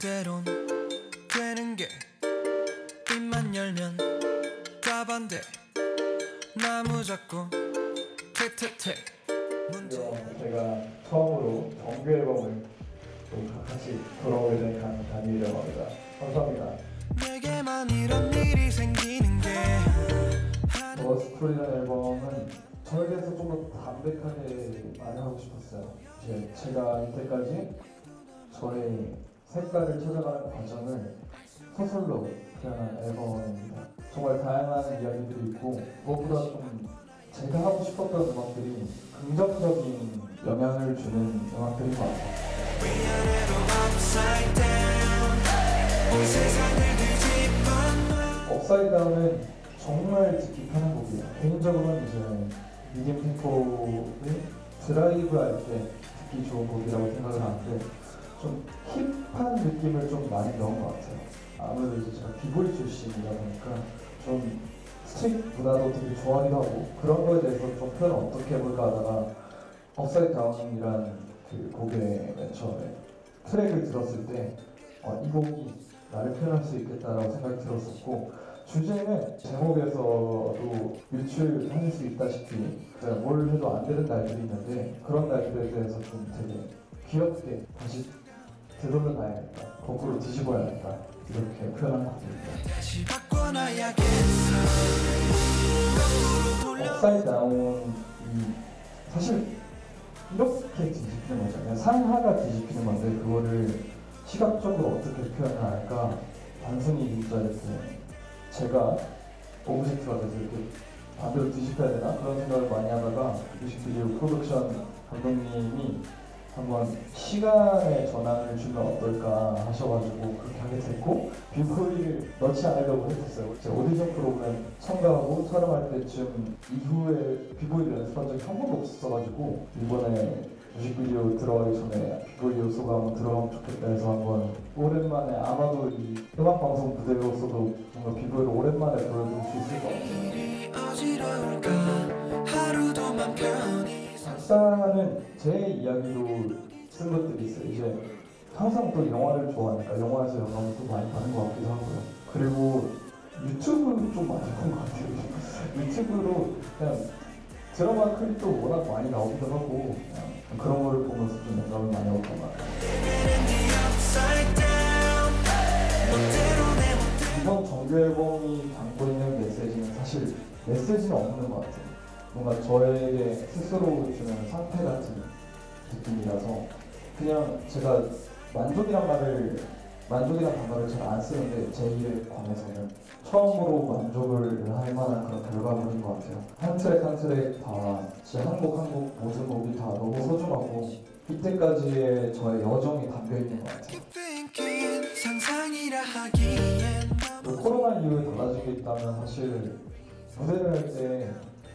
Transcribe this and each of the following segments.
때론 되는 게 입만 열면 다 반대 나 무조건 퇴퇴퇴 제가 처음으로 정규 앨범을 같이 돌아오게 된 단일이라고 합니다. 감사합니다. 내게만 이런 일이 생기는 게 스토리라는 앨범은 저에 대해서 좀 더 담백하게 말하고 싶었어요. 이제 제가 이때까지 저의 색깔을 찾아가는 과정을 소설로 표현한 앨범입니다. 정말 다양한 이야기들이 있고 무엇보다 좀 제가 하고 싶었던 음악들이 긍정적인 영향을 주는 음악들인 것 같아요. 업사이드 다운은 정말 듣기 편한 곡이에요. 개인적으로는 이제 미디엄 템포의 드라이브 할 때 듣기 좋은 곡이라고 생각을 하는데 좀 힙한 느낌을 좀 많이 넣은 것 같아요. 아무래도 이제 제가 비보이 출신이다 보니까 좀 스트릿 문화도 되게 좋아하기도 하고 그런 거에 대해서 좀 표현을 어떻게 해볼까 하다가 업사이드 다운이라는 그 곡의 맨 처음에 트랙을 들었을 때 이 곡이 나를 표현할 수 있겠다라고 생각이 들었었고 주제는 제목에서도 유출하실 수 있다시피 뭘 해도 안 되는 날들이 있는데 그런 날들에 대해서 좀 되게 귀엽게 다시 되돌려놔야겠다, 거꾸로 뒤집어야겠다 이렇게 표현한 것 같습니다. 업사이드 다운이 사실 이렇게 뒤집히는 거죠. 그냥 상하가 뒤집히는 건데 그거를 시각적으로 어떻게 표현을 할까 단순히 진짜 이렇게 제가 오브젝트가 돼서 이렇게 반대로 뒤집혀야 되나 그런 생각을 많이 하다가 뮤직비디오 프로덕션 감독님이 한번 시간의 전환을 주면 어떨까 하셔가지고 그렇게 하게 됐고 뷰보이를 넣지 않으려고 했었어요. 제가 오디션 프로그램 참가하고 촬영할 때쯤 이후에 뷰보이를 연습한 적이 한 번도 없었어가지고 이번에 뮤직비디오 들어가기 전에 뷰보이 요소가 한번 들어가면 좋겠다 해서 한번 오랜만에 아마도 이 음악방송 무대로서도 뭔가 뷰보이를 오랜만에 보여드릴 수 있을 것 같아요. 작사는 제 이야기로 쓴 것들이 있어요. 이제 항상 또 영화를 좋아하니까 영화에서 영감을 또 많이 받는 것 같기도 하고요. 그리고 유튜브를 좀 많이 본 것 같아요. 유튜브로 그냥 드라마 클립도 워낙 많이 나오기도 하고 그런 거를 보면서 좀 영감을 많이 얻었던 것 같아요. 이번 정규 앨범이 담고 있는 메시지는 사실 메시지는 없는 것 같아요. 뭔가 저에게 스스로 주는 상태 같은 느낌이라서 그냥 제가 만족이란 단어를 잘 안 쓰는데 제 일에 관해서는 처음으로 만족을 할 만한 그런 결과물인 것 같아요. 한 트랙 한 트랙 다 제 한 곡 한 곡 모든 곡이 다 너무 소중하고 이때까지의 저의 여정이 담겨있는 것 같아요. 코로나 이후에 달라진 게 있다면 사실 무대를 할 때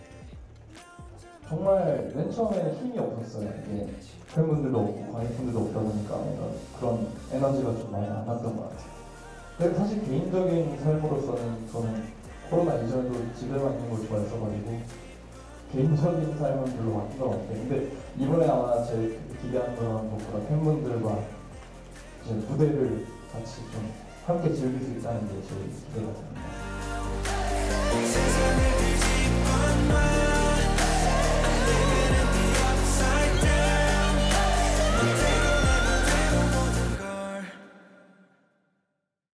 정말 맨 처음에 힘이 없었어요. 이게 팬분들도 없고 관객분들도 없다 보니까 그런 에너지가 좀 많이 안 났던 것 같아요. 근데 사실 개인적인 삶으로서는 저는 코로나 이전에도 집에만 있는 걸 좋아했어가지고 개인적인 삶은 별로 바뀐 것 같아요. 근데 이번에 아마 제일 기대하는 것보다 팬분들과 이제 무대를 같이 좀 함께 즐길 수 있다는 게 제일 기대가 됩니다.